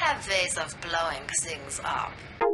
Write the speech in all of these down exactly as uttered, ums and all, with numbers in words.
have ways of blowing things up.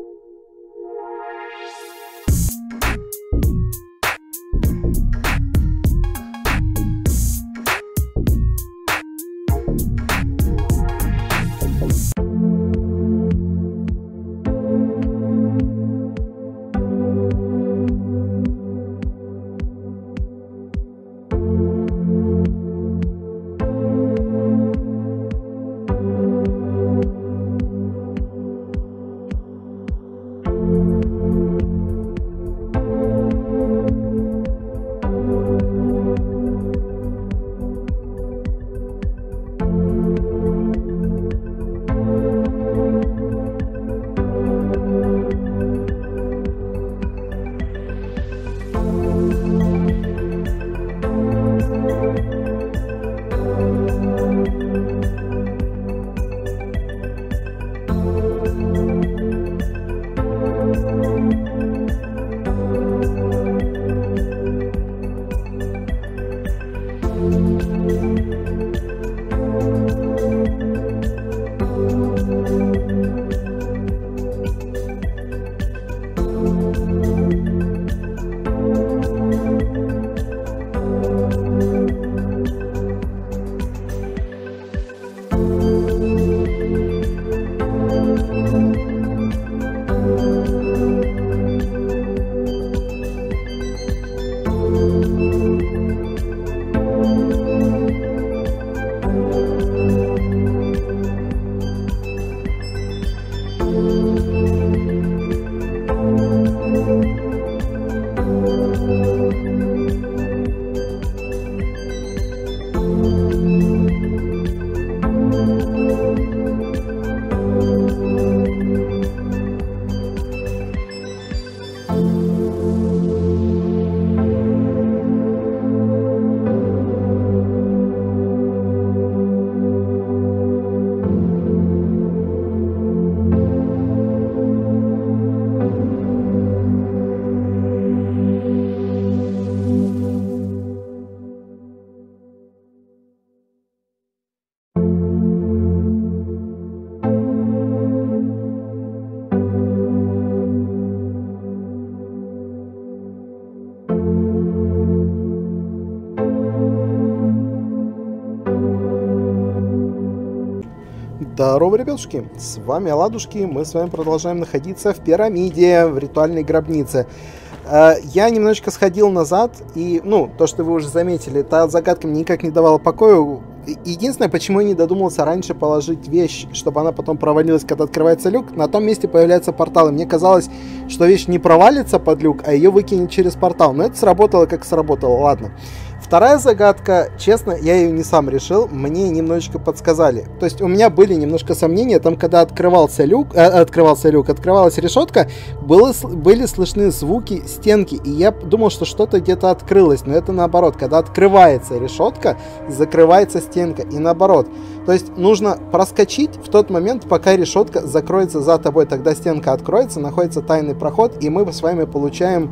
Здорово, ребятушки, с вами Оладушки, мы с вами продолжаем находиться в пирамиде, в ритуальной гробнице. Я немножечко сходил назад, и, ну, то, что вы уже заметили, та загадка мне никак не давала покоя. Единственное, почему я не додумался раньше положить вещь, чтобы она потом провалилась, когда открывается люк, на том месте появляется портал, и мне казалось, что вещь не провалится под люк, а ее выкинет через портал, но это сработало как сработало, ладно. Вторая загадка, честно, я ее не сам решил, мне немножечко подсказали. То есть у меня были немножко сомнения, там, когда открывался люк, э, открывался люк, открывалась решетка, было, были слышны звуки стенки, и я думал, что что-то где-то открылось, но это наоборот, когда открывается решетка, закрывается стенка, и наоборот. То есть нужно проскочить в тот момент, пока решетка закроется за тобой, тогда стенка откроется, находится тайный проход, и мы с вами получаем...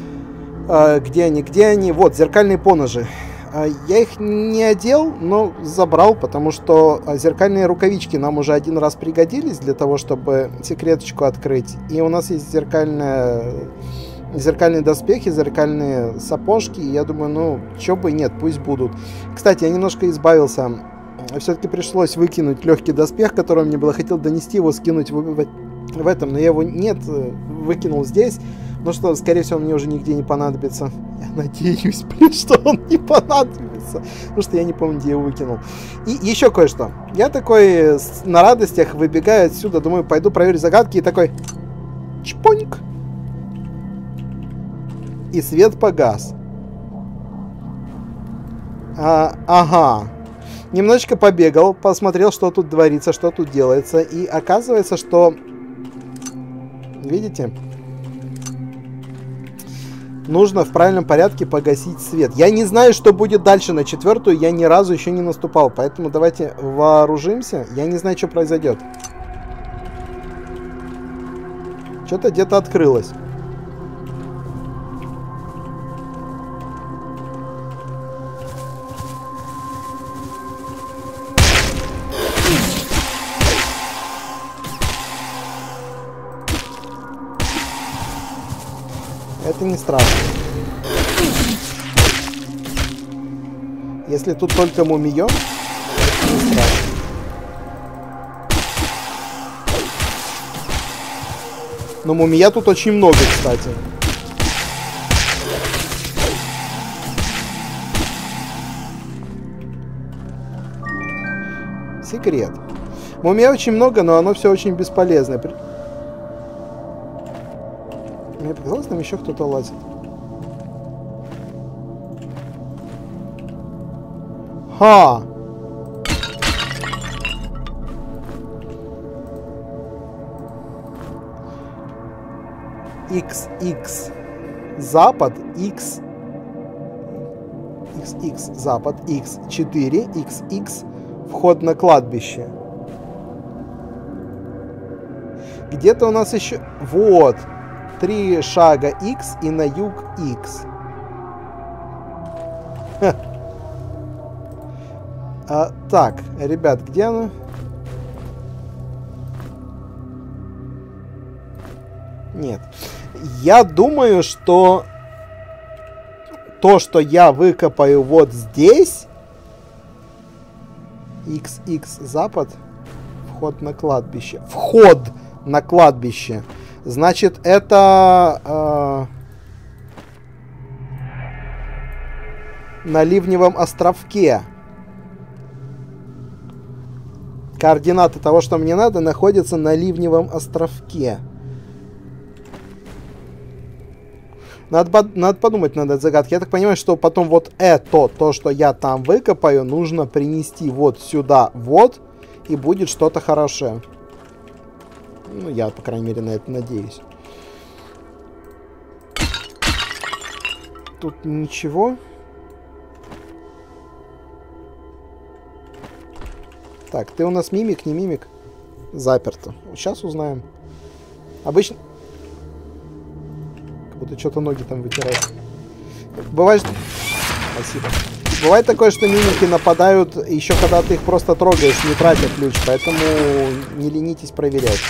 Где они, где они? Вот, зеркальные поножи. Я их не одел, но забрал, потому что зеркальные рукавички нам уже один раз пригодились для того, чтобы секреточку открыть. И у нас есть зеркальная... зеркальные доспехи, зеркальные сапожки. И я думаю, ну, чё бы нет, пусть будут. Кстати, я немножко избавился. Все-таки пришлось выкинуть легкий доспех, который мне было. Хотел донести его, скинуть в, в, в этом, но я его нет, выкинул здесь. Ну что, скорее всего, мне уже нигде не понадобится. Я надеюсь, блин, что он не понадобится. Потому что я не помню, где я его выкинул. И еще кое-что. Я такой на радостях выбегаю отсюда. Думаю, пойду проверю загадки. И такой... Чпоньк. И свет погас. А, ага. Немножечко побегал, посмотрел, что тут творится, что тут делается. И оказывается, что... Видите? Нужно в правильном порядке погасить свет. Я не знаю, что будет дальше. На четвертую я ни разу еще не наступал. Поэтому давайте вооружимся. Я не знаю, что произойдет. Что-то где-то открылось. Это не страшно. Если тут только мумиё, это не страшно. Но мумия тут очень много, кстати. Секрет. Мумия очень много, но оно все очень бесполезное. Мне показалось, там еще кто-то лазит. Ха! икс икс запад, X икс икс запад, икс четыре, икс икс вход на кладбище. Где-то у нас еще... Вот. Три шага X и на юг X. А, так, ребят, где оно? Нет. Я думаю, что то, что я выкопаю вот здесь... икс икс запад. Вход на кладбище. Вход на кладбище. Значит, это э, на Ливневом островке. Координаты того, что мне надо, находятся на Ливневом островке. Надо, надо подумать над этой загадкой. Я так понимаю, что потом вот это, то, что я там выкопаю, нужно принести вот сюда, вот, и будет что-то хорошее. Ну, я, по крайней мере, на это надеюсь. Тут ничего. Так, ты у нас мимик, не мимик? Заперто. Сейчас узнаем. Обычно... Как будто что-то ноги там вытирают. Бывает... Спасибо. Бывает такое, что мимики нападают еще когда ты их просто трогаешь, не тратя ключ. Поэтому не ленитесь проверять.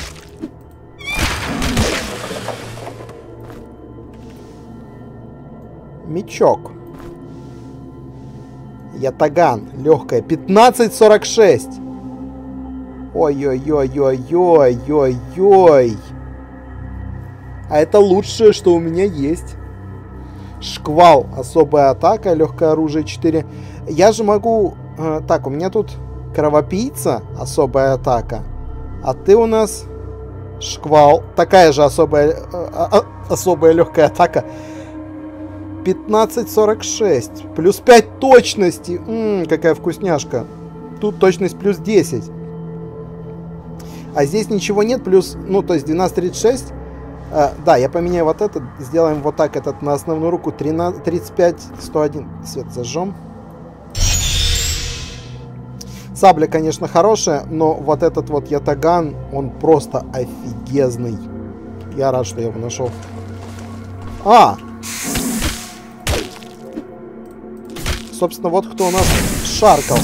Мечок. Ятаган. Легкая. пятнадцать сорок шесть. Ой-ой-ой-ой-ой-ой-ой. А это лучшее, что у меня есть. Шквал. Особая атака. Легкое оружие четыре. Я же могу... Э, так, у меня тут кровопийца. Особая атака. А ты у нас... Шквал. Такая же особая... Э, э, особая легкая атака. пятнадцать сорок шесть. Плюс пять точности. Ммм, какая вкусняшка. Тут точность плюс десять. А здесь ничего нет. Плюс... Ну, то есть двенадцать тридцать шесть. А, да, я поменяю вот этот. Сделаем вот так этот на основную руку. тринадцать, тридцать пять, сто один. Свет зажжем. Сабля, конечно, хорошая, но вот этот вот ятаган, он просто офигезный. Я рад, что я его нашел. А! Собственно, вот кто у нас шаркал.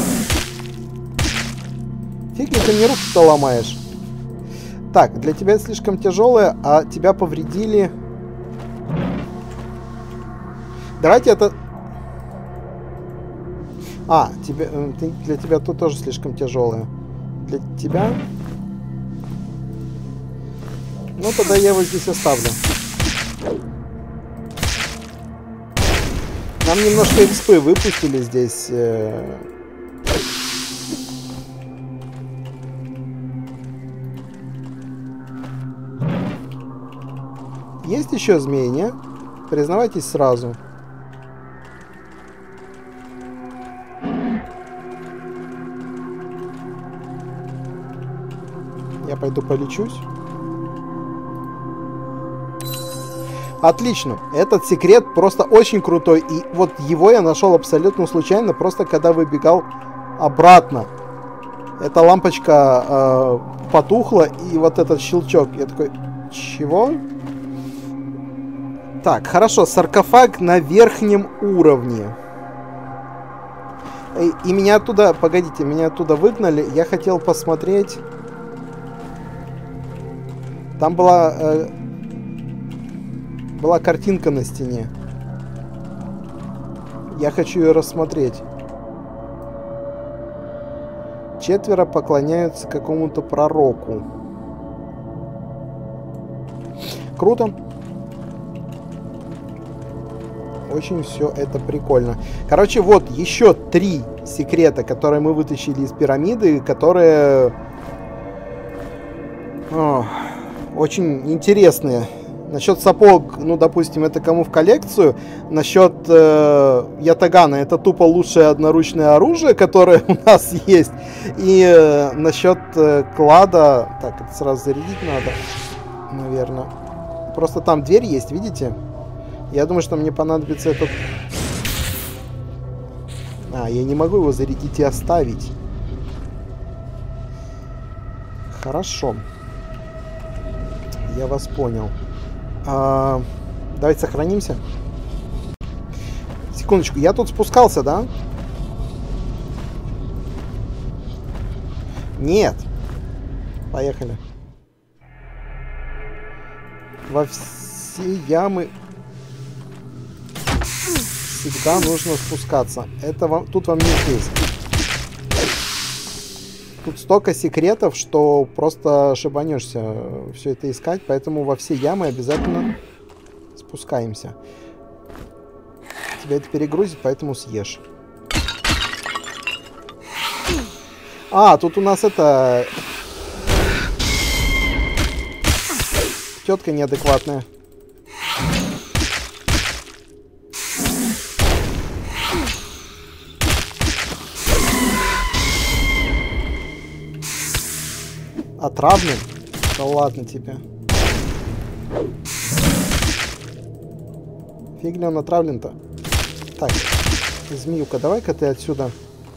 Фиг ли ты мне руки-то ломаешь? Так, для тебя это слишком тяжелое, а тебя повредили. Давайте это... А, тебе, для тебя тут тоже слишком тяжелое. Для тебя... Ну, тогда я его здесь оставлю. Нам немножко экспы выпустили здесь. Есть еще змеи, не? Признавайтесь сразу. Я пойду полечусь. Отлично. Этот секрет просто очень крутой. И вот его я нашел абсолютно случайно, просто когда выбегал обратно. Эта лампочка э, потухла, и вот этот щелчок. Я такой, чего? Так, хорошо. Саркофаг на верхнем уровне. И, и меня оттуда... Погодите, меня оттуда выгнали. Я хотел посмотреть... Там была... Э, была картинка на стене. Я хочу ее рассмотреть. Четверо поклоняются какому-то пророку. Круто. Очень все это прикольно. Короче, вот еще три секрета, которые мы вытащили из пирамиды, которые О, очень интересные. Насчет сапог, ну, допустим, это кому в коллекцию. Насчет э, ятагана, это тупо лучшее одноручное оружие, которое у нас есть. И э, насчет э, клада... Так, это сразу зарядить надо, наверное. Просто там дверь есть, видите? Я думаю, что мне понадобится этот... А, я не могу его зарядить и оставить. Хорошо. Я вас понял. А, давайте сохранимся. Секундочку, я тут спускался, да? Нет. Поехали. Во все ямы всегда нужно спускаться. Это вам, тут вам не здесь. Тут столько секретов, что просто ошибанешься все это искать, поэтому во все ямы обязательно спускаемся. Тебя это перегрузит, поэтому съешь. А, тут у нас это... Тетка неадекватная. Отравлен? Да ладно тебе. Фиг ли он отравлен-то? Так, змеюка, давай-ка ты отсюда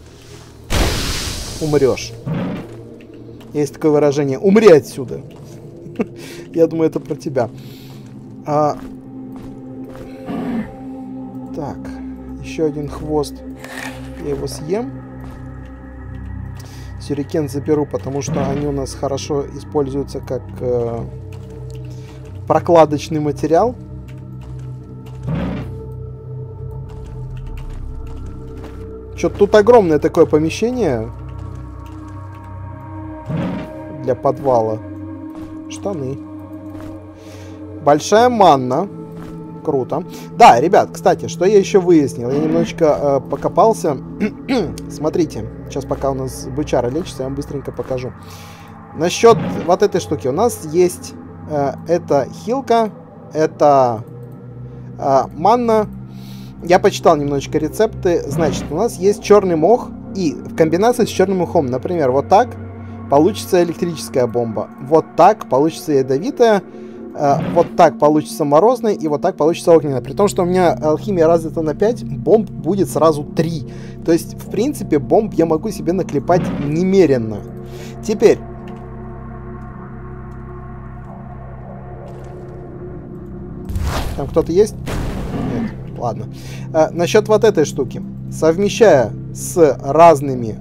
умрешь. Есть такое выражение. Умри отсюда. Я думаю, это про тебя. А... Так, еще один хвост. Я его съем. Сюрикен заберу, потому что они у нас хорошо используются как э, прокладочный материал. Что-то тут огромное такое помещение для подвала. Штаны. Большая манна. Круто. Да, ребят, кстати, что я еще выяснил? Я немножечко э, покопался. Смотрите, сейчас пока у нас бычара лечится, я вам быстренько покажу. Насчет вот этой штуки. У нас есть э, эта хилка, это э, манна. Я почитал немножечко рецепты. Значит, у нас есть черный мох, и в комбинации с черным мохом, например, вот так получится электрическая бомба. Вот так получится ядовитая. Вот так получится морозный, и вот так получится огненный. При том, что у меня алхимия развита на пять, бомб будет сразу три. То есть, в принципе, бомб я могу себе наклепать немеренно. Теперь. Там кто-то есть? Нет. Ладно. А, насчет вот этой штуки. Совмещая с разными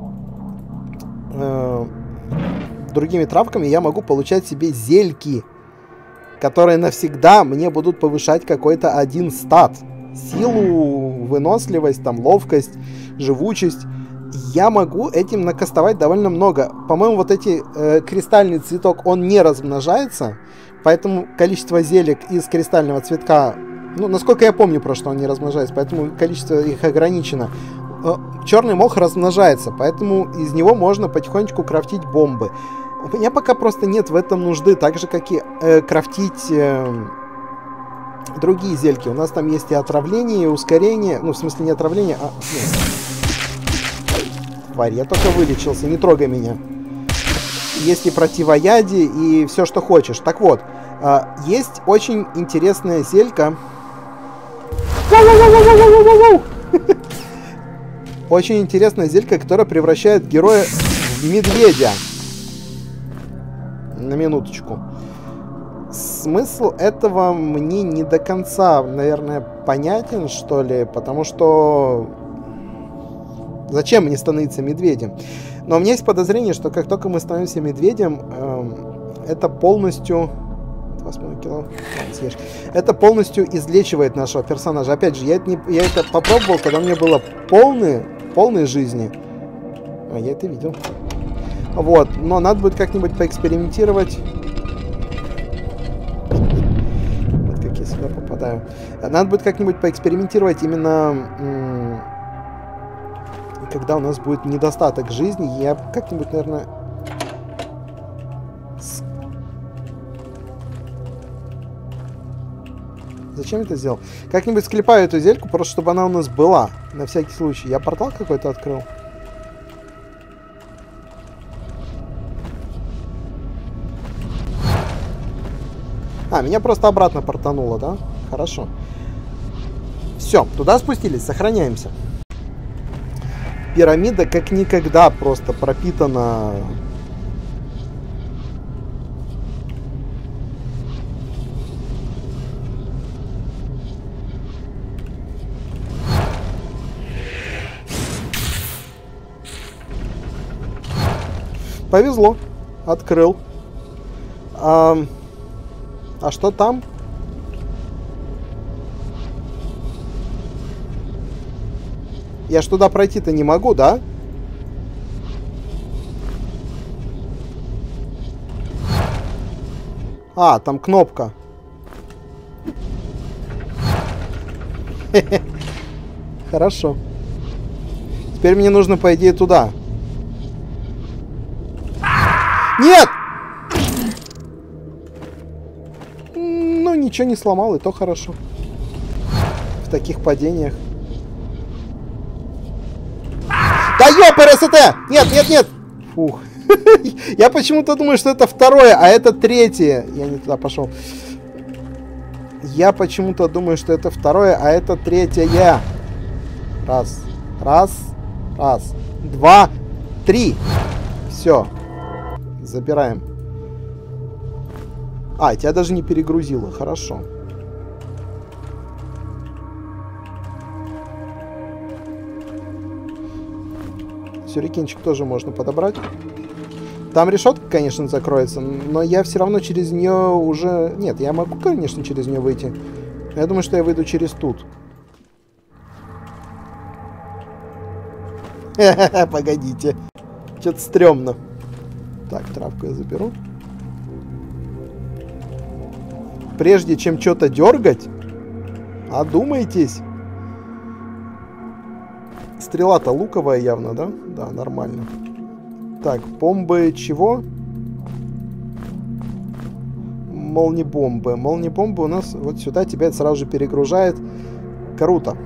э, другими травками, я могу получать себе зельки, которые навсегда мне будут повышать какой-то один стат. Силу, выносливость, там, ловкость, живучесть. Я могу этим накастовать довольно много. По-моему, вот эти э, кристальный цветок, он не размножается, поэтому количество зелек из кристального цветка, ну, насколько я помню, просто он не размножается, поэтому количество их ограничено. Э, черный мох размножается, поэтому из него можно потихонечку крафтить бомбы. У меня пока просто нет в этом нужды, так же, как и э, крафтить э, другие зельки. У нас там есть и отравление, и ускорение. Ну, в смысле, не отравление, а... Нет. Тварь, я только вылечился, не трогай меня. Есть и противоядие, и все, что хочешь. Так вот, э, есть очень интересная зелька. Очень интересная зелька, которая превращает героя в медведя. На минуточку. Смысл этого мне не до конца, наверное, понятен, что ли, потому что зачем мне становиться медведем? Но у меня есть подозрение, что как только мы становимся медведем, э, это полностью два с половиной кило. Ладно, съешь. Это полностью излечивает нашего персонажа. Опять же, я это, не, я это попробовал, когда у меня было полные, полные жизни. А, я это видел. Вот, но надо будет как-нибудь поэкспериментировать. Вот как я сюда попадаю. Надо будет как-нибудь поэкспериментировать именно... когда у нас будет недостаток жизни. Я как-нибудь, наверное... Зачем это сделал? Как-нибудь склепаю эту зельку, просто чтобы она у нас была. На всякий случай. Я портал какой-то открыл. А, меня просто обратно портануло, да? Хорошо. Все, туда спустились, сохраняемся. Пирамида как никогда просто пропитана... Повезло. Открыл. А, а что там? Я ж туда пройти-то не могу, да? А, там кнопка. Хорошо. Теперь мне нужно, по идее, туда. Нет! Ну, ничего не сломал, и то хорошо. В таких падениях. Да ёпрст! Нет, нет, нет! Фух. Я почему-то думаю, что это второе, а это третье. Я не туда пошел. Я почему-то думаю, что это второе, а это третье. Раз. Раз. Раз. Два. Три. Все. Забираем. А, тебя даже не перегрузило. Хорошо. Сюрикенчик тоже можно подобрать. Там решетка, конечно, закроется, но я все равно через нее уже... Нет, я могу, конечно, через нее выйти. Но я думаю, что я выйду через тут. Погодите. Что-то стрёмно. Так, травку я заберу. Прежде чем что-то дергать, одумайтесь. Стрела-то луковая явно, да? Да, нормально. Так, бомбы чего? Молнибомбы. Молнибомбы у нас вот сюда тебя сразу же перегружает. Круто.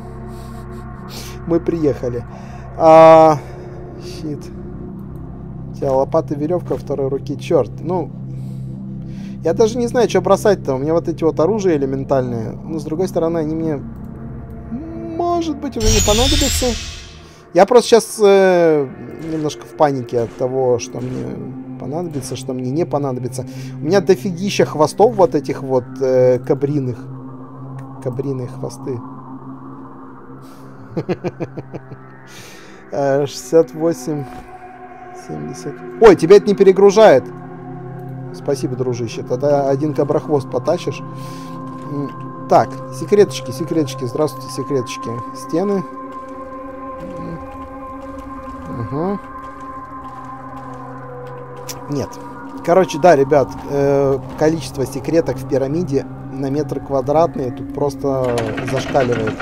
Мы приехали. А, щит. У тебя лопата, веревка второй руки. Черт, ну... Я даже не знаю, что бросать-то. У меня вот эти вот оружия элементальные. Но, с другой стороны, они мне... Может быть, уже не понадобятся. Я просто сейчас э, немножко в панике от того, что мне понадобится, что мне не понадобится. У меня дофигища хвостов вот этих вот э, кабриных. Кабриные хвосты. шестьдесят восемь. семьдесят. Ой, тебя это не перегружает. Спасибо, дружище. Тогда один каброхвост потащишь. Так, секреточки, секреточки. Здравствуйте, секреточки. Стены. Угу. Нет. Короче, да, ребят, э, количество секреток в пирамиде на метр квадратный тут просто зашкаливает.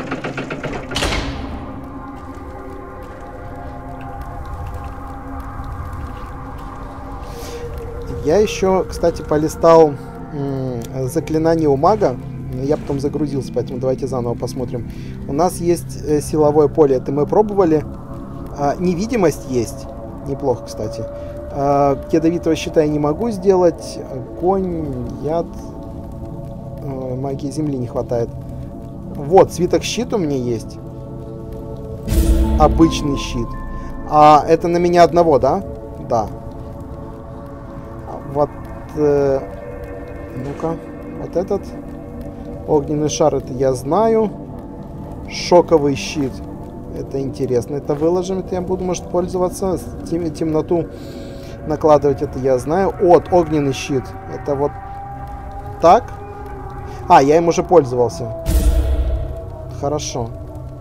Я еще, кстати, полистал м, заклинание у мага. Я потом загрузился, поэтому давайте заново посмотрим. У нас есть э, силовое поле, это мы пробовали. А, невидимость есть. Неплохо, кстати. А, ядовитого щита я не могу сделать. Огонь, яд. А, магии земли не хватает. Вот, свиток щит у меня есть. Обычный щит. А это на меня одного, да? Да. Вот, э, ну-ка, вот этот огненный шар, это я знаю. Шоковый щит, это интересно, это выложим, это я буду, может, пользоваться. Тем, темноту накладывать, это я знаю. Вот, огненный щит, это вот так. А, я им уже пользовался. Хорошо.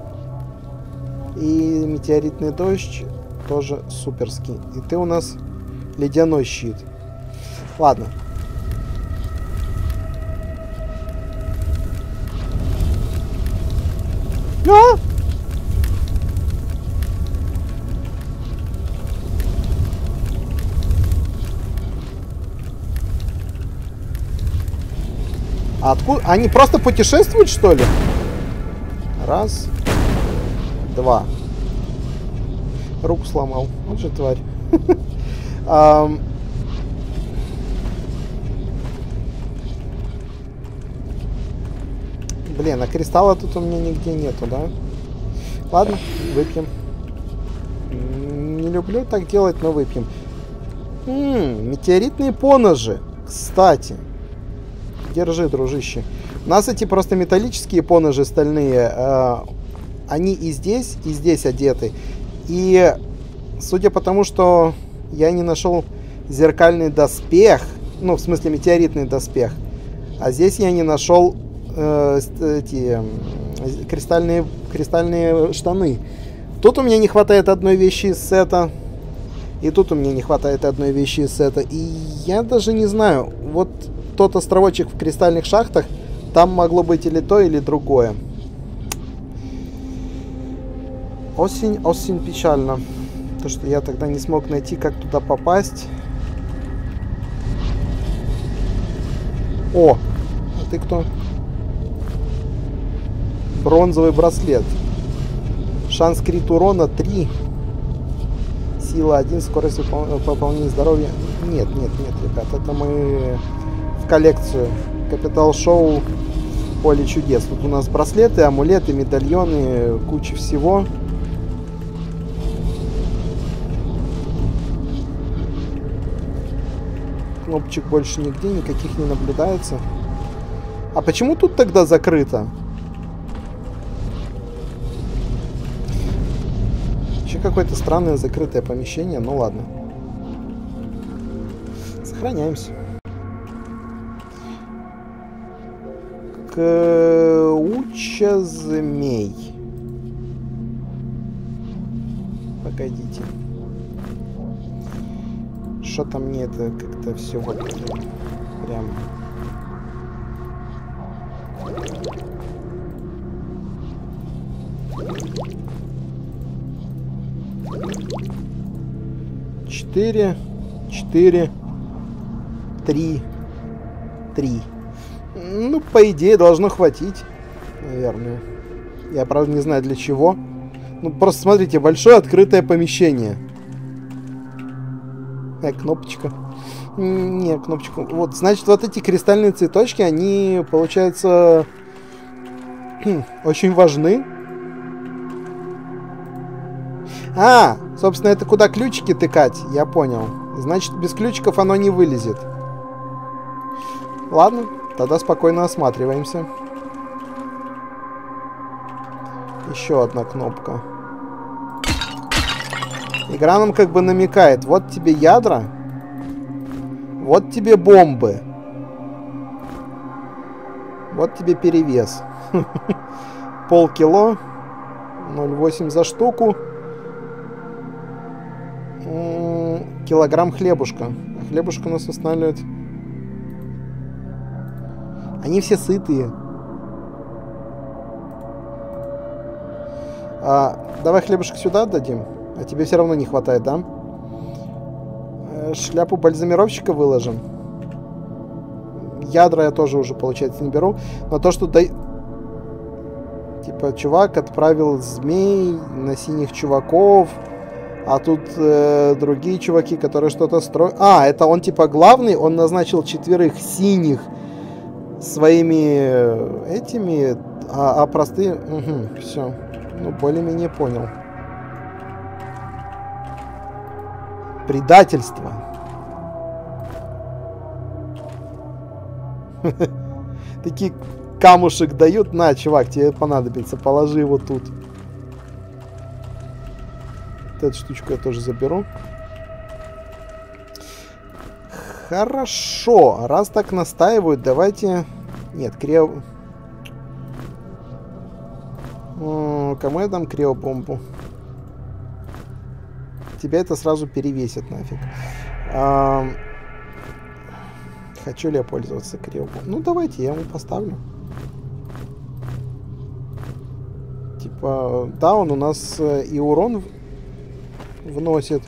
И метеоритный дождь тоже суперский. И ты у нас ледяной щит. Ладно. А! Откуда? Они просто путешествуют, что ли? Раз. Два. Руку сломал. Вот же тварь. Блин, а кристалла тут у меня нигде нету, да? Ладно, выпьем. Не люблю так делать, но выпьем. М-м, метеоритные поножи. Кстати. Держи, дружище. У нас эти просто металлические поножи стальные. Э, они и здесь, и здесь одеты. И судя по тому, что я не нашел зеркальный доспех, ну, в смысле метеоритный доспех, а здесь я не нашел э, эти э, кристальные, кристальные штаны. Тут у меня не хватает одной вещи из сета. И тут у меня не хватает одной вещи из сета. И я даже не знаю, вот тот островочек в кристальных шахтах, там могло быть или то, или другое. Осень, осень печально. То, что я тогда не смог найти, как туда попасть. О, а ты кто? Бронзовый браслет. Шанс крит урона три. Сила один, скорость пополнения здоровья. Нет, нет, нет, ребят, это мы в коллекцию. Капитал Шоу, поле чудес. Тут у нас браслеты, амулеты, медальоны, куча всего. Кнопочек больше нигде, никаких не наблюдается. А почему тут тогда закрыто? Еще какое-то странное закрытое помещение, ну ладно. Сохраняемся. Куча змей. Погодите. Что-то мне это как-то все вот прям... Четыре, четыре, три, три. Ну, по идее, должно хватить, наверное. Я, правда, не знаю для чего. Ну, просто смотрите, большое открытое помещение. Э, кнопочка. Не, кнопочку. Вот, значит, вот эти кристальные цветочки, они, получается, очень важны. А, собственно, это куда ключики тыкать, я понял. Значит, без ключиков оно не вылезет. Ладно, тогда спокойно осматриваемся. Еще одна кнопка. Игра нам как бы намекает. Вот тебе ядра. Вот тебе бомбы. Вот тебе перевес. Полкило. ноль восемь за штуку. Килограмм хлебушка. А хлебушка нас останавливает. Они все сытые. А, давай хлебушек сюда отдадим. А тебе все равно не хватает, да? Шляпу бальзамировщика выложим. Ядра я тоже уже, получается, не беру. Но то, что... Да... Типа, чувак отправил змей на синих чуваков. А тут э, другие чуваки, которые что-то строят. А, это он типа главный. Он назначил четверых синих своими этими. А, а простые... Угу, все. Ну, более-менее понял. Предательство. Такие камушек дают. На, чувак, тебе понадобится. Положи его тут. Вот эту штучку я тоже заберу. Хорошо. Раз так настаивают, давайте... Нет, крио... Кому я дам криобомбу? Тебя это сразу перевесит нафиг. А... Хочу ли я пользоваться криобомбой? Ну, давайте, я ему поставлю. Типа, да, он у нас и урон вносит.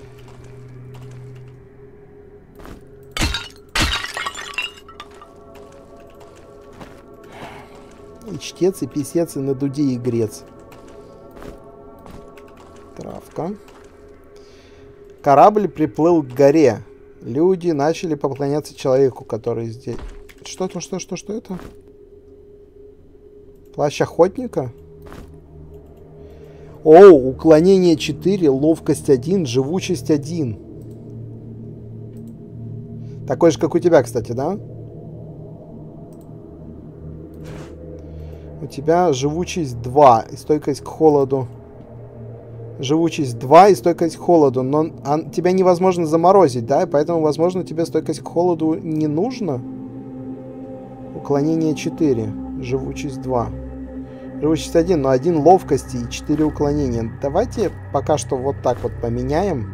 И чтец, и писец, и на дуде, и грец. Травка. Корабль приплыл к горе. Люди начали поклоняться человеку, который здесь... Что-то, что, что, что это? Плащ охотника? О, уклонение четыре, ловкость один, живучесть один. Такой же, как у тебя, кстати, да? У тебя живучесть два и стойкость к холоду. Живучесть два и стойкость к холоду. Но а, тебя невозможно заморозить, да? И поэтому, возможно, тебе стойкость к холоду не нужно. Уклонение четыре. Живучесть два. Живучесть один, но один ловкости и четыре уклонения. Давайте пока что вот так вот поменяем.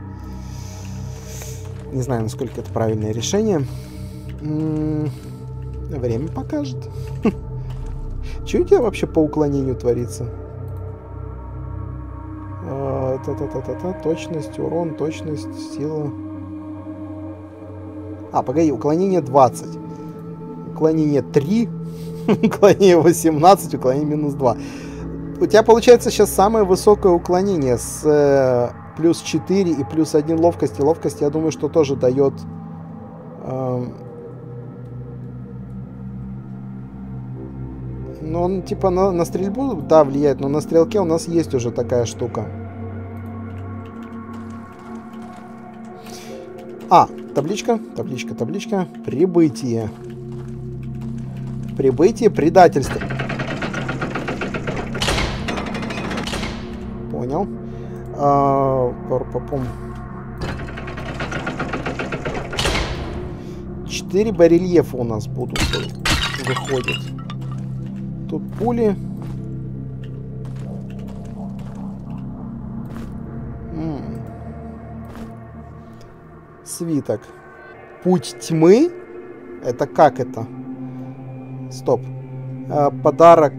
Не знаю, насколько это правильное решение. М-м- время покажет. Что у тебя вообще по уклонению творится? Та-та-та-та-та. Точность, урон, точность, сила. А, погоди, уклонение двадцать. Уклонение три. Уклонение восемнадцать, уклонение минус два. У тебя получается сейчас самое высокое уклонение с э, плюс четыре и плюс один ловкости. Ловкость, я думаю, что тоже дает... Э, ну, он типа на, на стрельбу, да, влияет, но на стрелке у нас есть уже такая штука. А, табличка, табличка, табличка. Прибытие. Прибытие, предательство. Понял. А, Четыре барельефа у нас будут, выходит. Тут пули. М-м. Свиток. Путь тьмы? Это как это? Стоп. А, подарок.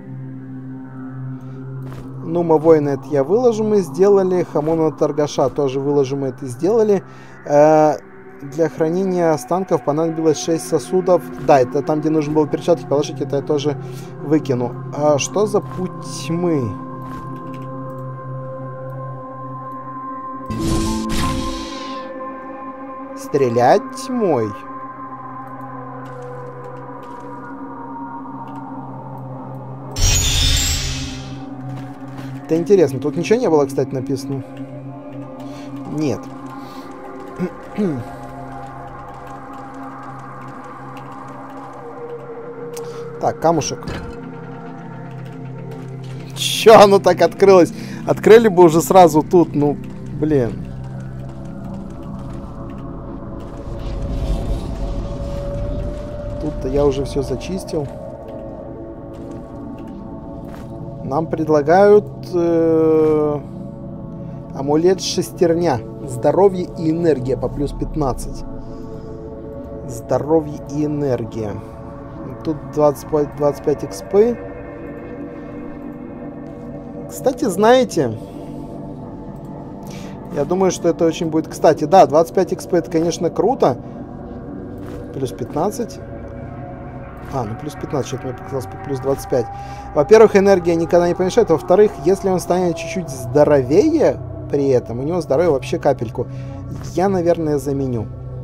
Нума воина это я выложу, мы сделали. Хамона торгаша тоже выложу, мы это сделали. А, для хранения останков понадобилось шесть сосудов. Да, это там, где нужно было перчатки положить, это я тоже выкину. А что за путь тьмы? Стрелять тьмой? Это интересно. Тут ничего не было, кстати, написано. Нет. Так, камушек. Чё оно так открылось? Открыли бы уже сразу тут, ну, блин. Тут-то я уже все зачистил. Нам предлагают э, амулет шестерня. Здоровье и энергия по плюс пятнадцать. Здоровье и энергия. Тут двадцать пять, двадцать пять экспы. Кстати, знаете, я думаю, что это очень будет... Кстати, да, двадцать пять экспы это, конечно, круто. Плюс пятнадцать. А, ну плюс пятнадцать, что-то мне показалось, плюс двадцать пять. Во-первых, энергия никогда не помешает. Во-вторых, если он станет чуть-чуть здоровее при этом, у него здоровье вообще капельку, я, наверное, заменю.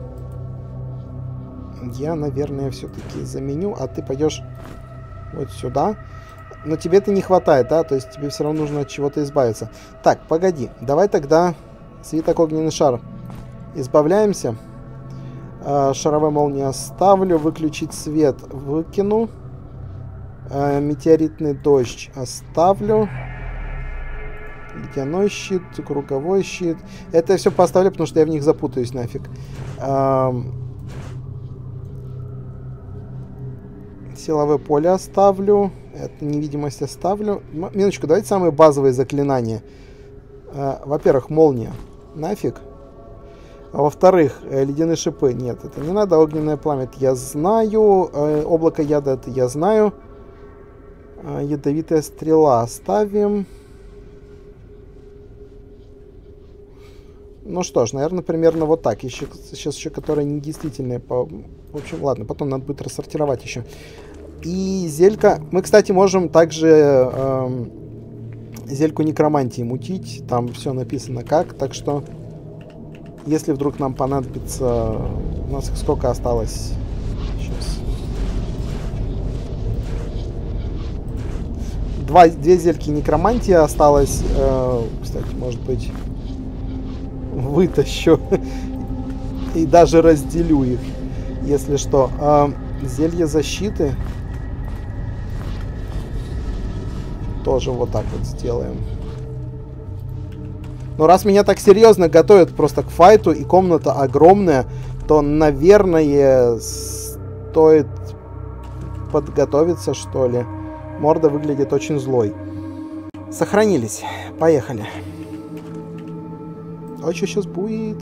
Я, наверное, все-таки заменю, а ты пойдешь вот сюда. Но тебе это не хватает, да? То есть тебе все равно нужно от чего-то избавиться. Так, погоди. Давай тогда свиток огненный шар. Избавляемся. Шаровая молния оставлю. Выключить свет выкину. Метеоритный дождь оставлю. ледяной щит, круговой щит. Это я все поставлю, потому что я в них запутаюсь нафиг. Эм... Силовое поле оставлю. Это невидимость оставлю. Минуточку, давайте самые базовые заклинания. Э, во-первых, молния. Нафиг. А во-вторых, э, ледяные шипы. Нет, это не надо. Огненное пламя, это я знаю. Э, облако яда, это я знаю. Э, ядовитая стрела оставим. Ну что ж, наверное, примерно вот так. Еще, сейчас еще, которая не действительная. По... В общем, ладно, потом надо будет рассортировать еще. И зелька. Мы, кстати, можем также эм, зельку некромантии мутить. Там все написано как. Так что, если вдруг нам понадобится... У нас сколько осталось? Сейчас. Два, две зельки некромантии осталось. Э, кстати, может быть, вытащу. И даже разделю их, если что. Э, зелье защиты. Тоже вот так вот сделаем. Но раз меня так серьезно готовят просто к файту, и комната огромная, то, наверное, стоит подготовиться, что ли. Морда выглядит очень злой. Сохранились. Поехали. А что сейчас будет?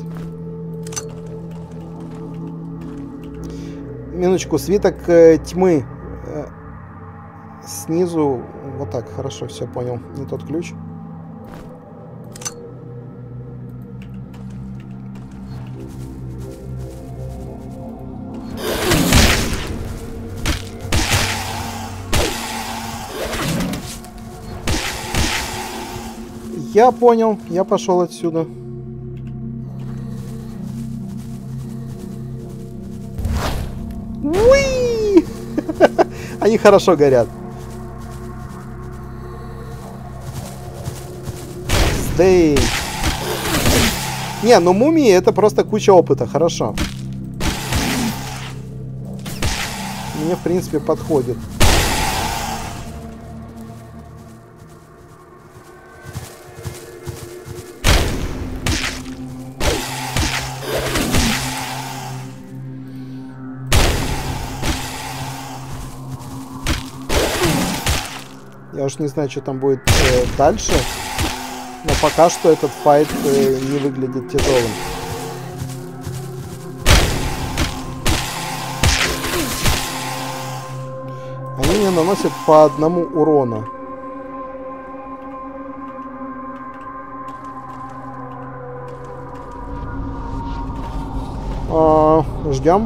Минуточку. Свиток э, тьмы. Э, снизу. Вот так. Хорошо, все понял. Не тот ключ. Я понял, я пошел отсюда. Уи! Они хорошо горят. Сдей. Не, ну мумии это просто куча опыта, хорошо. Мне, в принципе, подходит. Я уж не знаю, что там будет э, дальше. Но пока что этот файт э, не выглядит тяжелым. Они мне наносят по одному урона. А, ждем.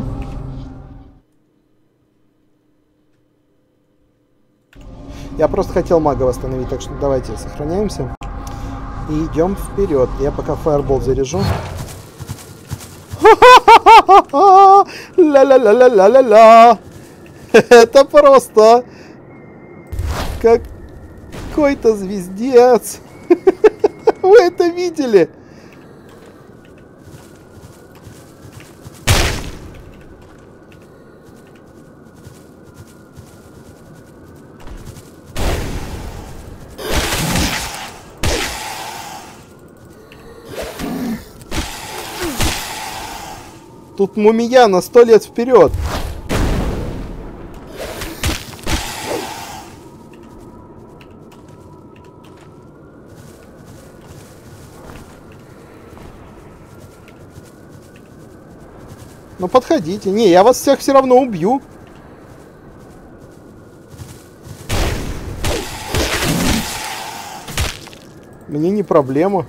Я просто хотел мага восстановить, так что давайте сохраняемся. И идем вперед. Я пока фаербол заряжу. Ла-ла-ла-ла-ла-ла-ла. Это просто какой-то звездец. Вы это видели? Тут мумия на сто лет вперед. Ну подходите. Не, я вас всех все равно убью. Мне не проблема.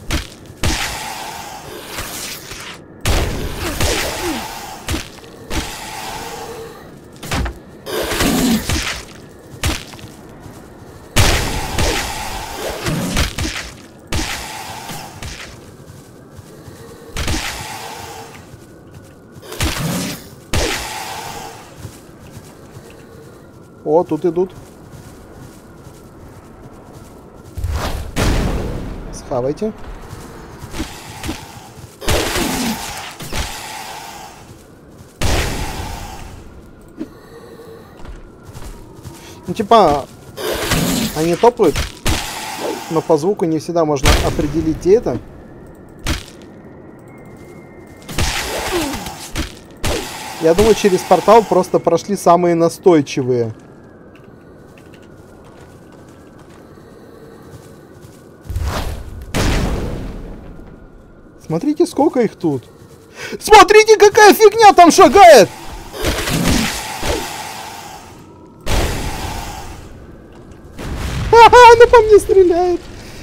О, тут идут. Схавайте. Ну, типа, они топают. Но по звуку не всегда можно определить, где это. Я думаю, через портал просто прошли самые настойчивые. Смотрите, сколько их тут. Смотрите, какая фигня там шагает! Ха-ха, она по мне стреляет.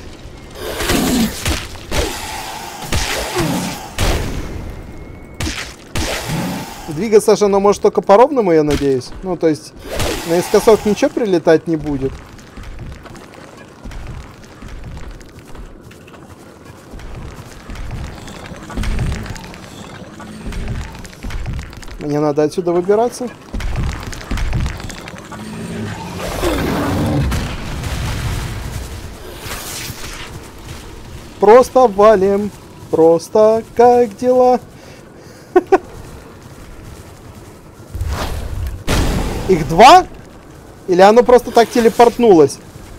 Двигаться же оно может только по ровному, я надеюсь. Ну, то есть, наискосок ничего прилетать не будет. Мне надо отсюда выбираться. Просто валим. Просто как дела? Их два? Или оно просто так телепортнулось?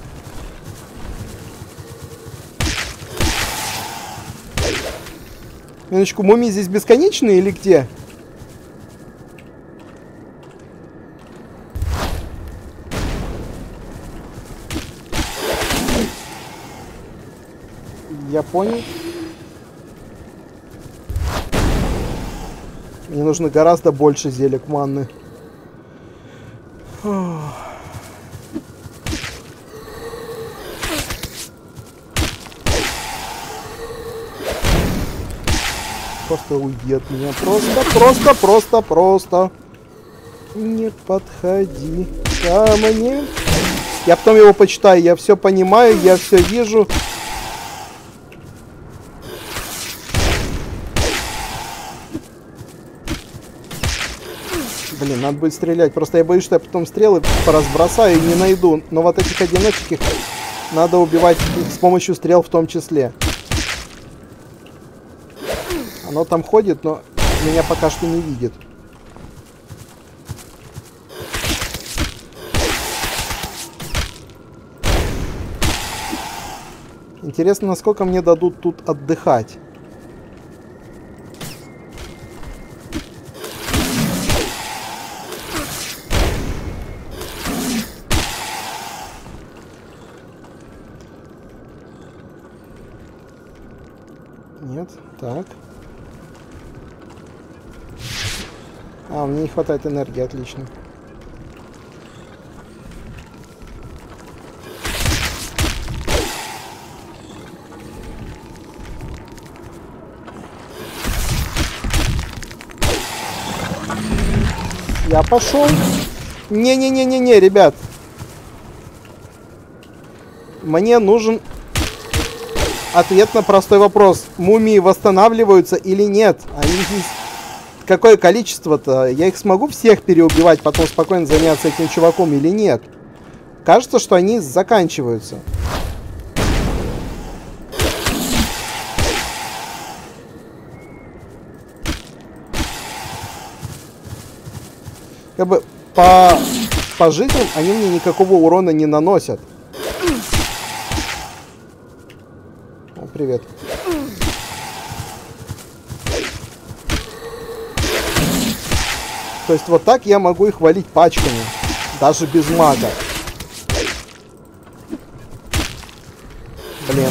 Минуточку, мумии здесь бесконечные или где? Я понял. Мне нужно гораздо больше зелек манны. Просто уйди от меня. Просто, просто, просто, просто. Не подходи ко мне. Я потом его почитаю. Я все понимаю, я все вижу. Блин, надо будет стрелять. Просто я боюсь, что я потом стрелы поразбросаю и не найду. Но вот этих одиночек надо убивать с помощью стрел в том числе. Оно там ходит, но меня пока что не видит. Интересно, насколько мне дадут тут отдыхать. Нет, так. А, мне не хватает энергии, отлично. Я пошел. Не-не-не-не-не, ребят. Мне нужен ответ на простой вопрос. Мумии восстанавливаются или нет? Они здесь... Какое количество-то? Я их смогу всех переубивать, потом спокойно заняться этим чуваком или нет? Кажется, что они заканчиваются. Как бы по, по жизням они мне никакого урона не наносят. О, привет. То есть вот так я могу их валить пачками. Даже без мага. Блин.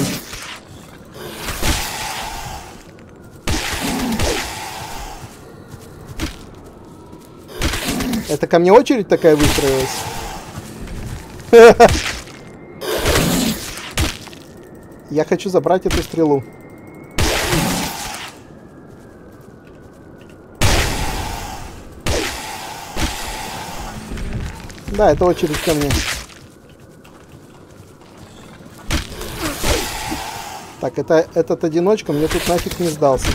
Это ко мне очередь такая выстроилась? Я хочу забрать эту стрелу. Да, это очередь ко мне. Так, это, этот одиночка мне тут нафиг не сдался.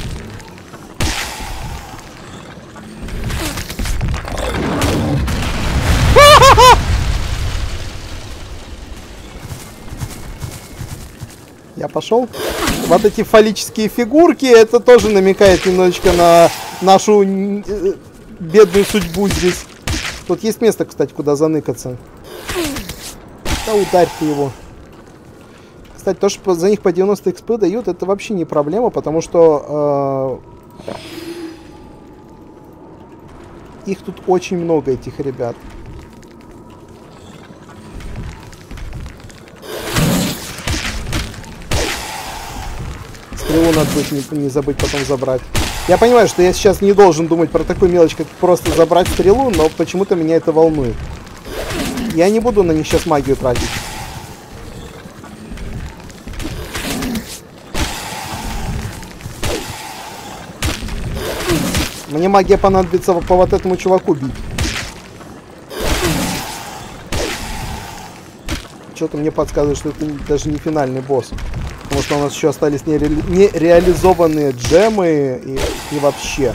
Я пошел. Вот эти фаллические фигурки, это тоже намекает немножечко на нашу бедную судьбу здесь. Тут есть место, кстати, куда заныкаться. Да ударь ты его. Кстати, то, что за них по девяносто экспы дают, это вообще не проблема, потому что э, их тут очень много, этих ребят. Стрелу надо будет не, не забыть потом забрать. Я понимаю, что я сейчас не должен думать про такую мелочь, как просто забрать стрелу, но почему-то меня это волнует. Я не буду на них сейчас магию тратить. Мне магия понадобится по вот этому чуваку бить. Что-то мне подсказывает, что это даже не финальный босс. Потому что у нас еще остались нере... нереализованные джемы и, и вообще.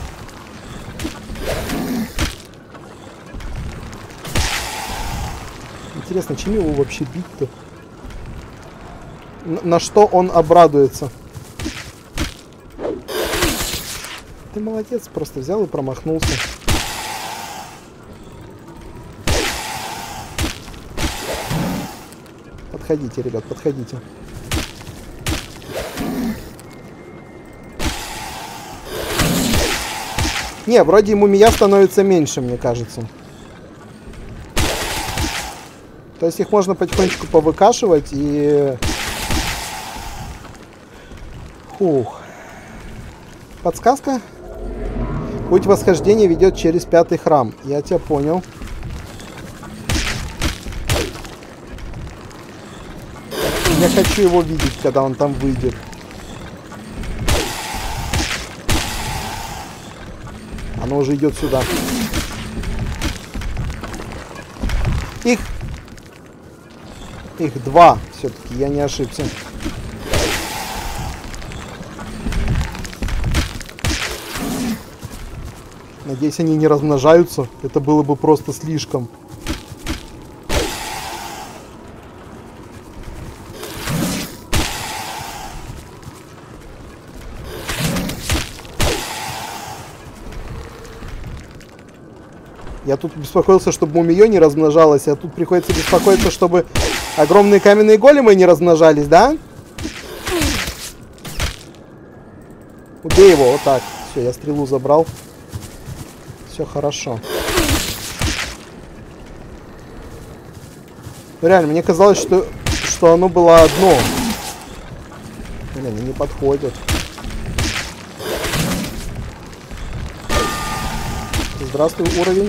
Интересно, чем его вообще бить-то? На, на что он обрадуется? Ты молодец, просто взял и промахнулся. Подходите, ребят, подходите. Не, вроде мумия становится меньше, мне кажется. То есть их можно потихонечку повыкашивать и... Фух. Подсказка? Путь восхождения ведет через пятый храм. Я тебя понял. Я хочу его видеть, когда он там выйдет. Оно уже идет сюда. Их... Их два все-таки, я не ошибся. Надеюсь, они не размножаются. Это было бы просто слишком. Я тут беспокоился, чтобы мумия не размножалась, а тут приходится беспокоиться, чтобы огромные каменные големы не размножались, да? Убей его, вот так. Все, я стрелу забрал. Все хорошо. Реально, мне казалось, что, что оно было одно. Блин, они не подходят. Здравствуй, уровень.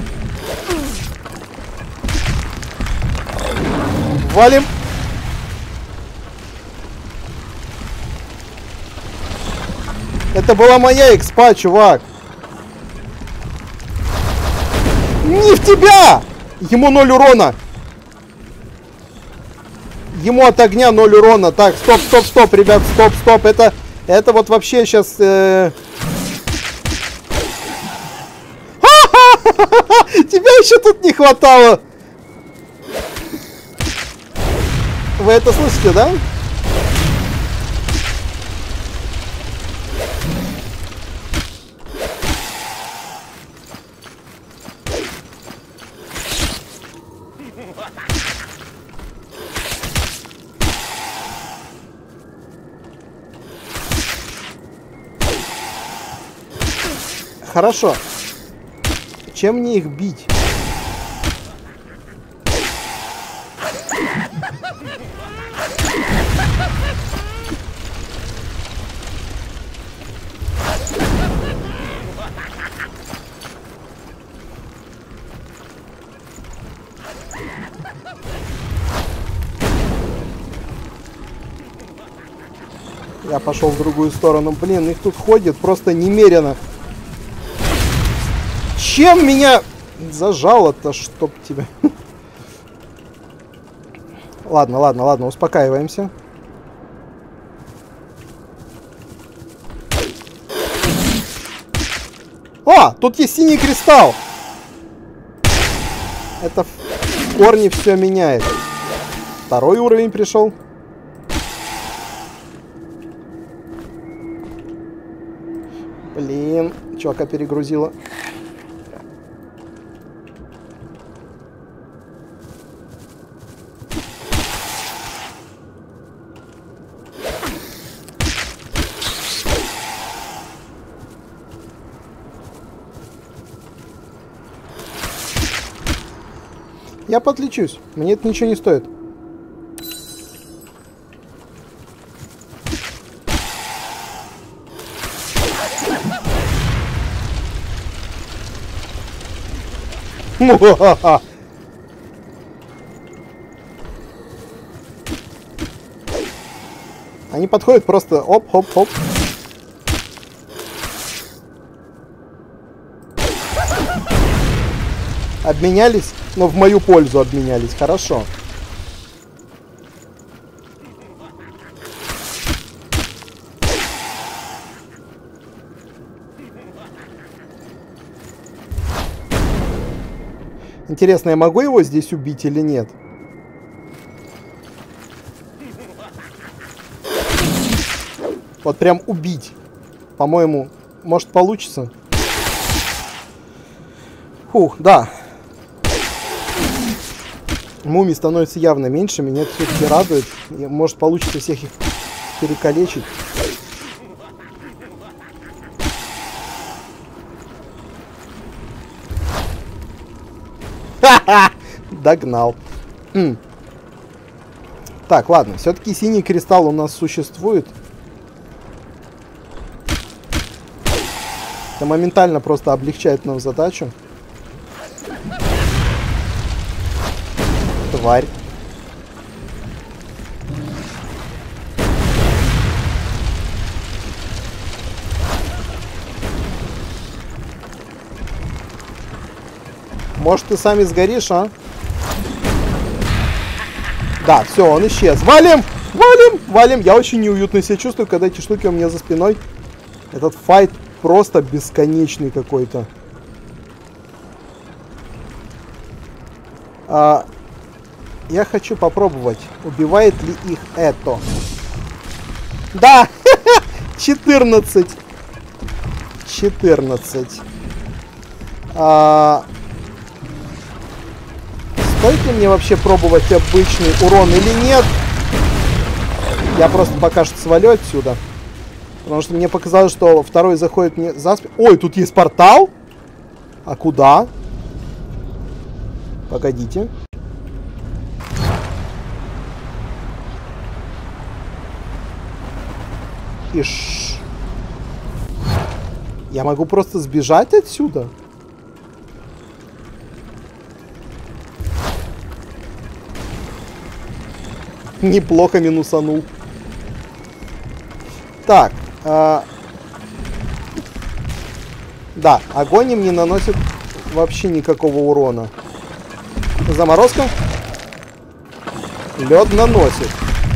Валим. Это была моя экспа, чувак. Не в тебя! Ему ноль урона. Ему от огня ноль урона. Так, стоп, стоп, стоп, ребят, стоп, стоп. Это, это вот вообще сейчас... Э... Тебя еще тут не хватало. Вы это слышите, да? Хорошо. Чем мне их бить? Я пошел в другую сторону. Блин, их тут ходит просто немерено. Чем меня зажало-то, чтоб тебя... Ладно, ладно, ладно, успокаиваемся. О, тут есть синий кристалл. Это в корне все меняет. Второй уровень пришел. Блин, чувака перегрузило. Я подлечусь. Мне это ничего не стоит. Они подходят просто оп-хоп-хоп. Обменялись, но в мою пользу обменялись. Хорошо. Интересно, я могу его здесь убить или нет? Вот прям убить. По-моему, может получится. Фух, да. Мумий становится явно меньше. Меня это все-таки радует. И, может, получится всех их перекалечить. Ха-ха! Догнал. М. Так, ладно. Все-таки синий кристалл у нас существует. Это моментально просто облегчает нам задачу. Тварь. Может, ты сами сгоришь, а? Да, все, он исчез. Валим! Валим! Валим! Я очень неуютно себя чувствую, когда эти штуки у меня за спиной. Этот файт просто бесконечный какой-то. А, я хочу попробовать, убивает ли их это. Да! четырнадцать. четырнадцать. А, стоит ли мне вообще пробовать обычный урон или нет? Я просто пока что свалю отсюда. Потому что мне показалось, что второй заходит мне за спину. Ой, тут есть портал? А куда? Погодите. Иш. Я могу просто сбежать отсюда? Неплохо минусанул. Так. А... Да, огонь им не наносит вообще никакого урона. Заморозка. Лед наносит.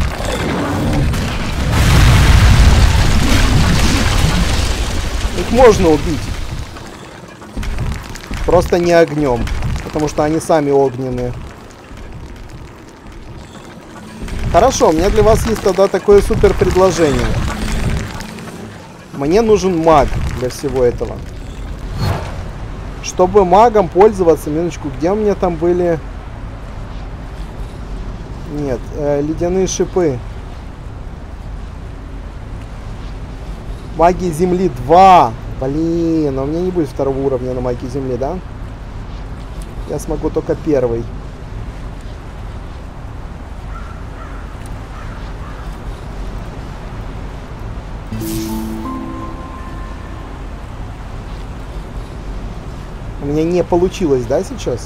Их можно убить. Просто не огнем. Потому что они сами огненные. Хорошо, у меня для вас есть тогда такое супер предложение. Мне нужен маг для всего этого. Чтобы магом пользоваться, минуточку, где у меня там были... Нет, э, ледяные шипы. Магия земли два. Блин, а у меня не будет второго уровня на магии земли, да? Я смогу только первый. У меня не получилось, да, сейчас?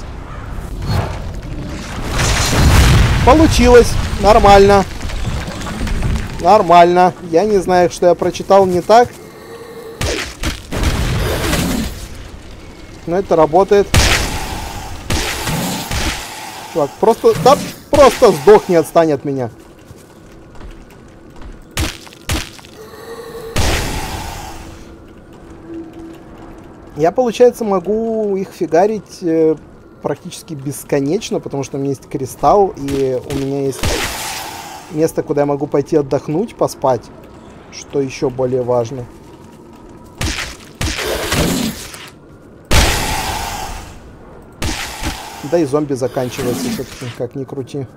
Получилось. Нормально. Нормально. Я не знаю, что я прочитал не так. Но это работает. Чувак, просто... Да, просто сдохни, отстань от меня. Я, получается, могу их фигарить э, практически бесконечно, потому что у меня есть кристалл, и у меня есть место, куда я могу пойти отдохнуть, поспать, что еще более важно. Да и зомби заканчивается все-таки, как ни крути.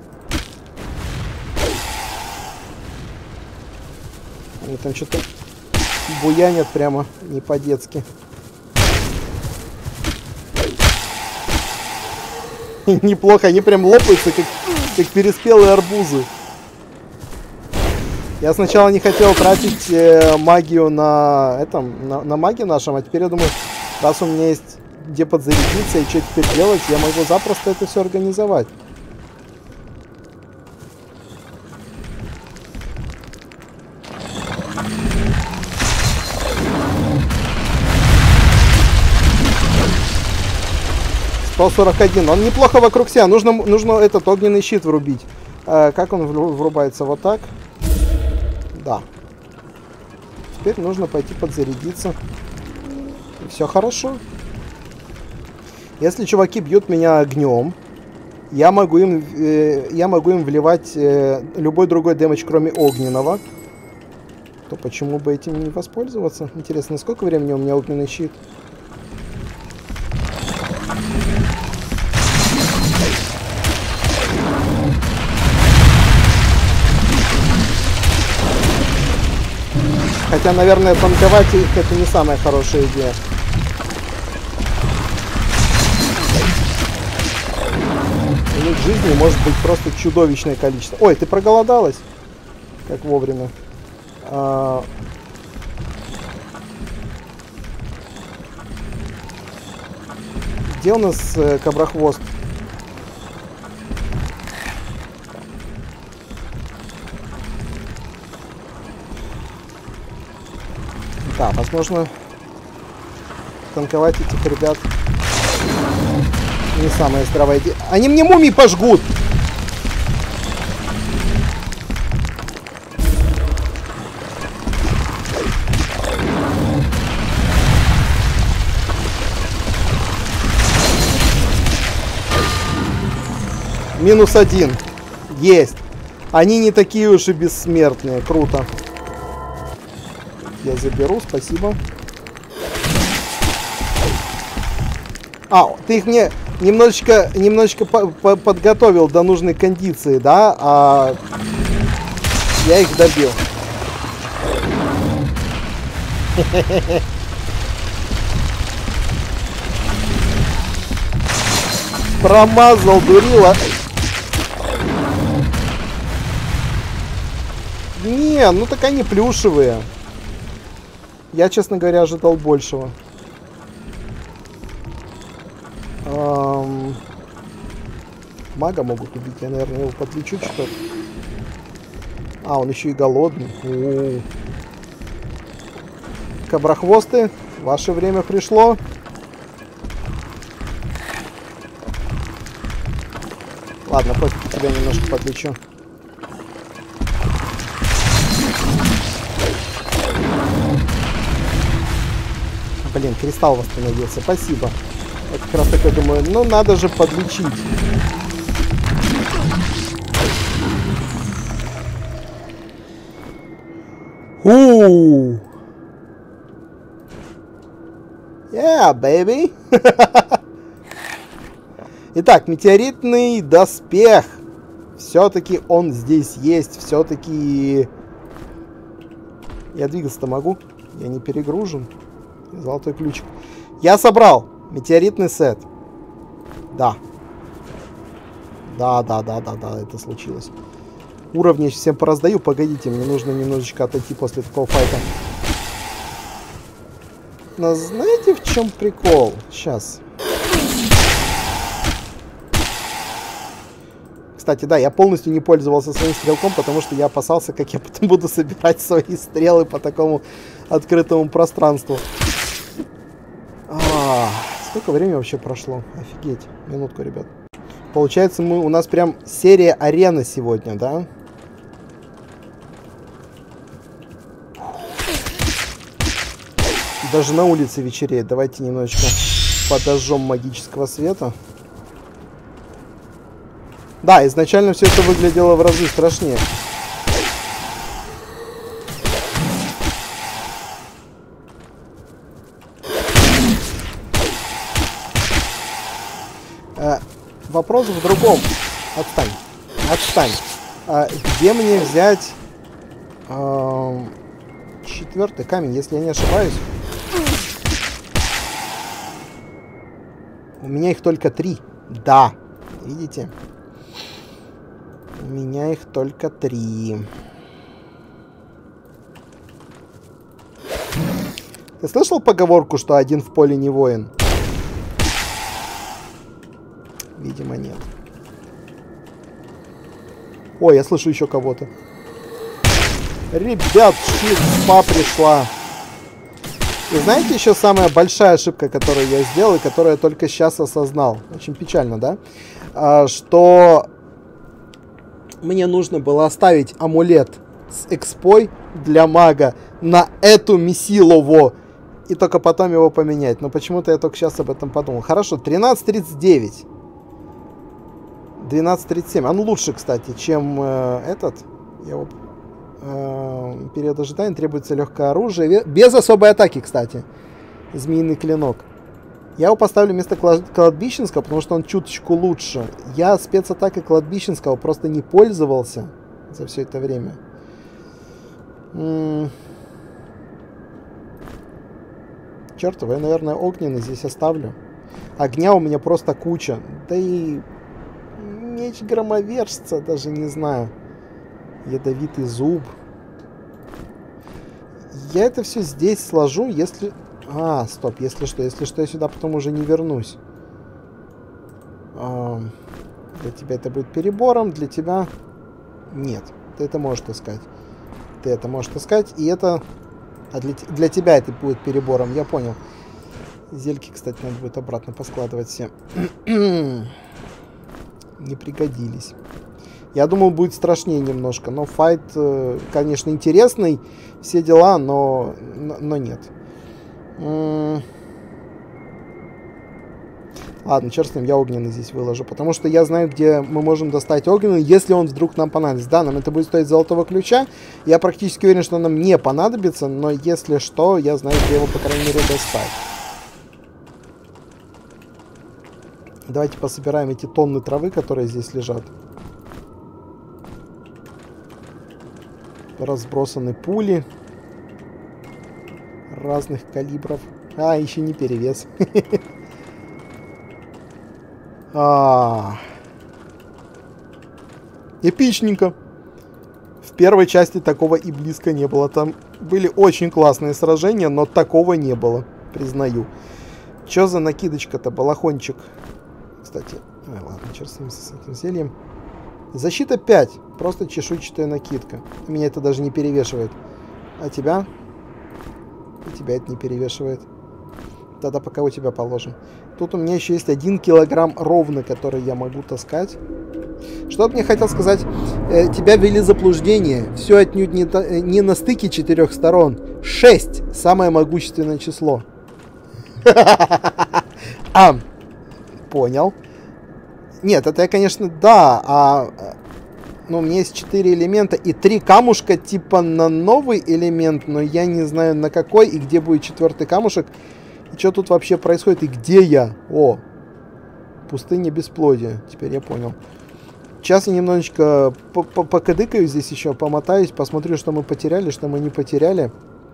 Они там что-то буянят прямо не по-детски. Неплохо, они прям лопаются, как, как переспелые арбузы. Я сначала не хотел тратить э, магию на этом, на, на маге нашем, а теперь я думаю, раз у меня есть где подзарядиться и что теперь делать, я могу запросто это все организовать. сто сорок один. Он неплохо вокруг себя. Нужно, нужно этот огненный щит врубить. Э, как он врубается? Вот так? Да. Теперь нужно пойти подзарядиться. И все хорошо. Если чуваки бьют меня огнем, я могу им, э, я могу им вливать э, любой другой дэмэдж, кроме огненного. То почему бы этим не воспользоваться? Интересно, сколько времени у меня огненный щит? Хотя, наверное, танковать их это не самая хорошая идея. У них жизни может быть просто чудовищное количество. Ой, ты проголодалась? Как вовремя. А... Где у нас э, коброхвост? Да, возможно, танковать этих ребят не самая здравая идея. Они мне мумий пожгут! Минус один. Есть. Они не такие уж и бессмертные. Круто. Я заберу, спасибо. А, ты их мне немножечко, немножечко по по подготовил до нужной кондиции, да? А я их добил. Промазал, дурила. Не, ну так они плюшевые. Я, честно говоря, ожидал большего. Эм... Мага могут убить. Я, наверное, его подлечу что-то. А, он еще и голодный. У-у-у. Коброхвосты, ваше время пришло. Ладно, пофиг, тебя немножко подлечу. Блин, кристалл восстановился, спасибо. Я как раз такой думаю, ну надо же подлечить. Ууу. Yeah, baby. Итак, метеоритный доспех. Все-таки он здесь есть. Все-таки... Я двигаться-то могу. Я не перегружен. Золотой ключик. Я собрал метеоритный сет. Да. Да, да, да, да, да, это случилось. Уровни я всем пораздаю. Погодите, мне нужно немножечко отойти после такого файта. Но знаете, в чем прикол? Сейчас. Кстати, да, я полностью не пользовался своим стрелком, потому что я опасался, как я потом буду собирать свои стрелы по такому открытому пространству. А, сколько времени вообще прошло? Офигеть. Минутку, ребят. Получается, мы, у нас прям серия арена сегодня, да? Даже на улице вечереет. Давайте немножечко подожжем магического света. Да, изначально все это выглядело в разы страшнее. Э, вопрос в другом. Отстань. Отстань. А, где мне взять э, четвертый камень, если я не ошибаюсь? У меня их только три. Да. Видите? У меня их только три. Ты слышал поговорку, что один в поле не воин? Видимо, нет. Ой, я слышу еще кого-то. Ребят, шипа пришла. И знаете, еще самая большая ошибка, которую я сделал, и которую я только сейчас осознал. Очень печально, да? А, что мне нужно было оставить амулет с экспой для мага на эту месилово. И только потом его поменять. Но почему-то я только сейчас об этом подумал. Хорошо, тринадцать тридцать девять. двенадцать тридцать семь. Он лучше, кстати, чем э, этот. Я его... Э, период ожидания требуется легкое оружие. Без особой атаки, кстати. Змеиный клинок. Я его поставлю вместо кладбищенского, потому что он чуточку лучше. Я спецатакой кладбищенского просто не пользовался за все это время. М-м- Черт его, я, наверное, огненный здесь оставлю. Огня у меня просто куча. Да и меч громовержца, даже не знаю. Ядовитый зуб. Я это все здесь сложу, если... А, стоп, если что, если что, я сюда потом уже не вернусь. А, для тебя это будет перебором, для тебя... Нет, ты это можешь таскать. Ты это можешь таскать, и это... А для, для тебя это будет перебором, я понял. Зельки, кстати, надо будет обратно поскладывать все. Не пригодились. Я думал, будет страшнее немножко. Но файт, конечно, интересный. Все дела, но, но нет. Ладно, черт с ним, я огненный здесь выложу. Потому что я знаю, где мы можем достать огненный, если он вдруг нам понадобится. Да, нам это будет стоить золотого ключа. Я практически уверен, что он нам не понадобится. Но если что, я знаю, где его, по крайней мере, достать. Давайте пособираем эти тонны травы, которые здесь лежат. Разбросаны пули. Разных калибров. А, еще не перевес. А, эпичненько. В первой части такого и близко не было. Там были очень классные сражения, но такого не было, признаю. Чё за накидочка-то, балахончик? Кстати, а, ладно, черт с ним, с этим зельем. Защита пять. Просто чешуйчатая накидка. Меня это даже не перевешивает. А тебя? И тебя это не перевешивает. Тогда пока у тебя положим. Тут у меня еще есть один килограмм ровно, который я могу таскать. Что мне хотел сказать? Э, тебя ввели в заблуждение. Все отнюдь не, не на стыке четырех сторон. Шесть. Самое могущественное число. А, понял. Нет, это я, конечно, да. А, ну, у меня есть четыре элемента и три камушка типа на новый элемент, но я не знаю на какой и где будет четвертый камушек. И что тут вообще происходит? И где я? О, пустыня бесплодия. Теперь я понял. Сейчас я немножечко покадыкаю здесь еще, помотаюсь, посмотрю, что мы потеряли, что мы не потеряли.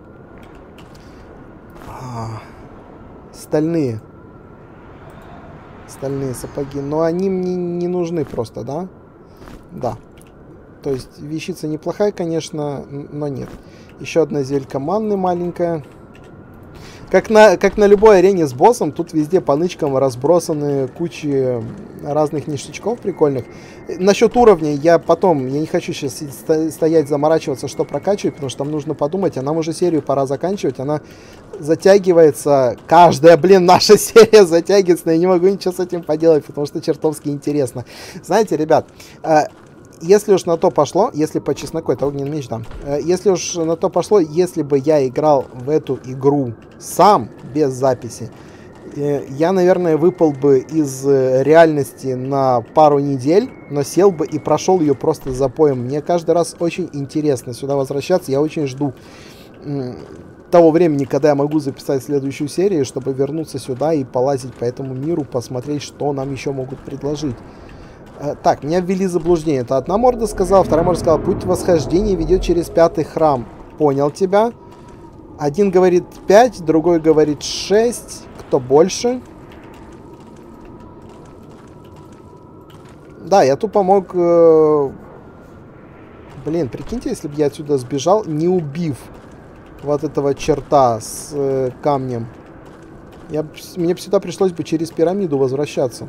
А, стальные. Стальные сапоги. Но они мне не нужны просто, да? Да. То есть вещица неплохая, конечно, но нет. Еще одна зелька манны маленькая. Как на, как на любой арене с боссом, тут везде по нычкам разбросаны кучи разных ништячков прикольных. Насчет уровня я потом, я не хочу сейчас стоять, заморачиваться, что прокачивать, потому что там нужно подумать, а нам уже серию пора заканчивать, она затягивается, каждая, блин, наша серия затягивается, но я не могу ничего с этим поделать, потому что чертовски интересно. Знаете, ребят, если уж на то пошло, если по чесноку, это огненный меч, да. Если уж на то пошло, если бы я играл в эту игру сам, без записи, я, наверное, выпал бы из реальности на пару недель, но сел бы и прошел ее просто запоем. Мне каждый раз очень интересно сюда возвращаться. Я очень жду того времени, когда я могу записать следующую серию, чтобы вернуться сюда и полазить по этому миру, посмотреть, что нам еще могут предложить. Так, меня ввели в заблуждение. Это одна морда сказала, вторая морда сказала, путь восхождения ведет через пятый храм. Понял тебя. Один говорит пять, другой говорит шесть. Кто больше? Да, я тупо мог... Э... Блин, прикиньте, если бы я отсюда сбежал, не убив вот этого черта с э, камнем. Я, мне бы сюда пришлось бы через пирамиду возвращаться.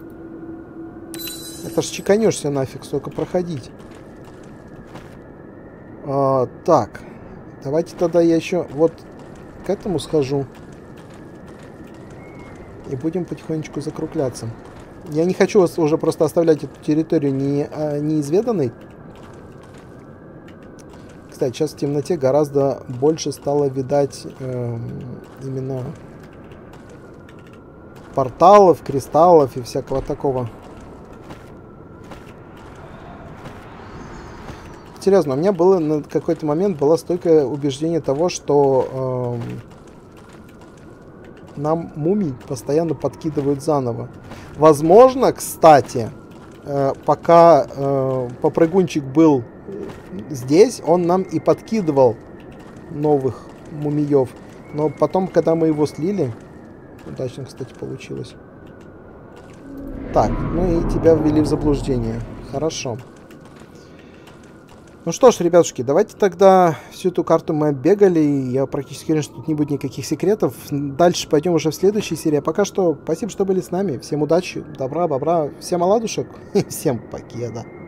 Это ж чеканешься нафиг, столько проходить. А, так. Давайте тогда я еще вот к этому схожу. И будем потихонечку закругляться. Я не хочу уже просто оставлять эту территорию не, а, неизведанной. Кстати, сейчас в темноте гораздо больше стало видать э, именно порталов, кристаллов и всякого такого. Серьезно, у меня было на какой-то момент было стойкое убеждение того, что э, нам мумий постоянно подкидывают заново. Возможно, кстати, э, пока э, попрыгунчик был здесь, он нам и подкидывал новых мумиев. Но потом, когда мы его слили... Удачно, кстати, получилось. Так, ну и тебя ввели в заблуждение. Хорошо. Ну что ж, ребятушки, давайте тогда всю эту карту мы оббегали. Я практически уверен, что тут не будет никаких секретов. Дальше пойдем уже в следующей серии. А пока что, спасибо, что были с нами. Всем удачи, добра, бобра, всем оладушек и всем покеда.